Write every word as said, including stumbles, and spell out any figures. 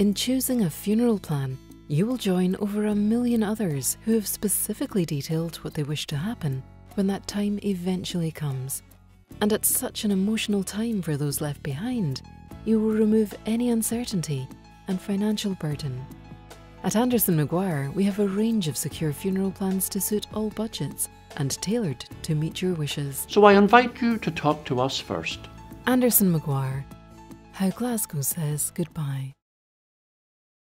In choosing a funeral plan, you will join over a million others who have specifically detailed what they wish to happen when that time eventually comes. And at such an emotional time for those left behind, you will remove any uncertainty and financial burden. At Anderson Maguire, we have a range of secure funeral plans to suit all budgets and tailored to meet your wishes. So I invite you to talk to us first. Anderson Maguire, how Glasgow says goodbye.